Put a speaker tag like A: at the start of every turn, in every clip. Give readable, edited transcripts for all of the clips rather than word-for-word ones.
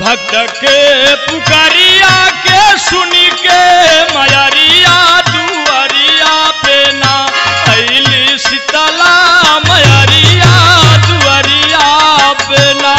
A: भक्त के पुकारिया के सुनी के मयरिया दुआरिया पे ना अइली शीतला मयरिया दुआरिया पे ना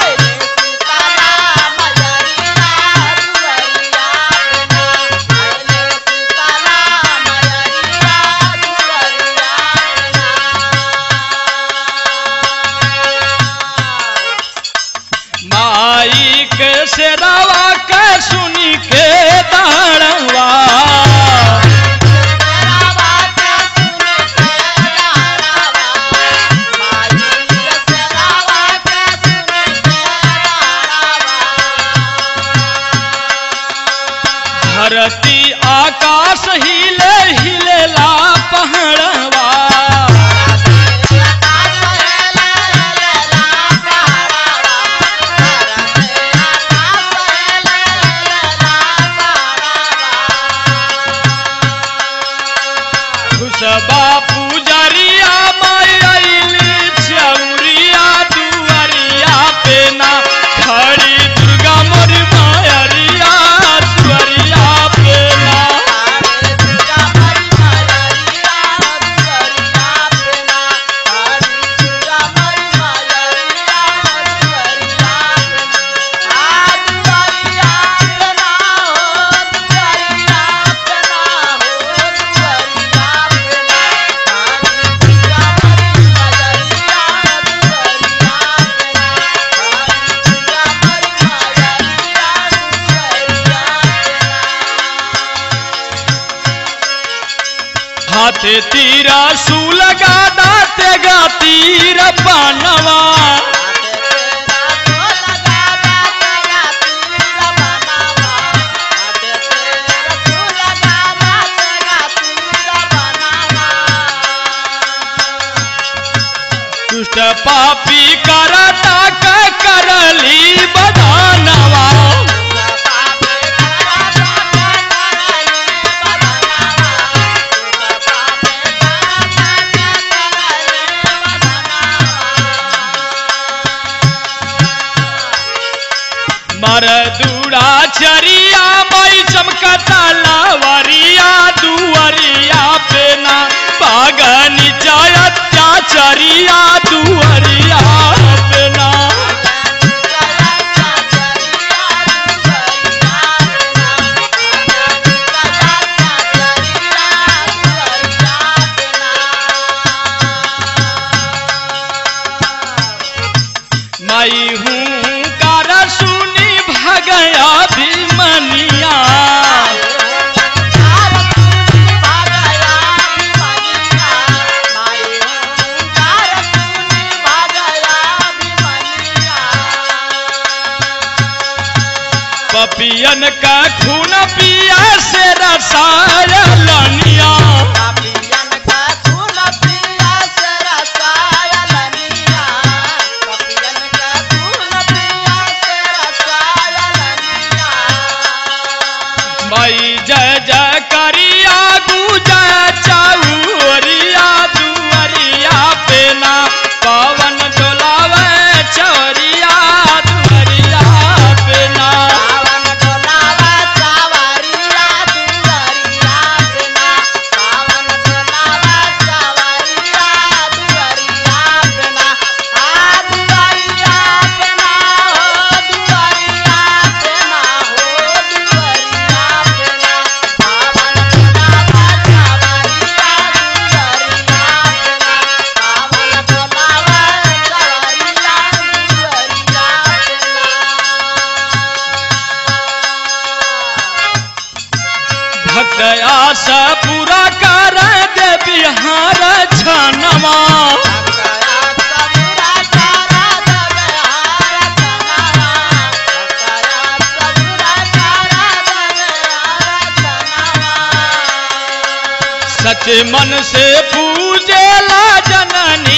A: माई के सेरावा के सुनी के दाड़वा धरती आकाश हिले हिलेला पहाड़वा सबा पुजरिया माई अइली चौरिया दुआरिया पे ना खड़ी दुर्गा मोरी मायरिया दुआरिया पे ना हाथे तीरा सुलगा दाते गा तीर बनवा दुष्ट पापी करता करली बदानवा मरदूरा चरिया माई चमकता लावरिया दुआरिया पे ना पागनी चायत्या चरिया दुआरिया पे ना माई हूँ कार सुनी भगया भीमनिया पपियन का खून पिया से रसाया लनिया माई जय जय करिया गुजा चौरिया दुआरिया पे ना पवन डोलावे चौरिया दुआरिया पे ना पवन डोलावे चौरिया दुआरिया पे ना पवन डोलावे चौरिया दुआरिया पे ना आ दुआरिया पे ना हो दुआरिया पे ना हो दुआरिया भक्त आस पूरा कर दे बिहार छनवा सच मन से पूजेला जननी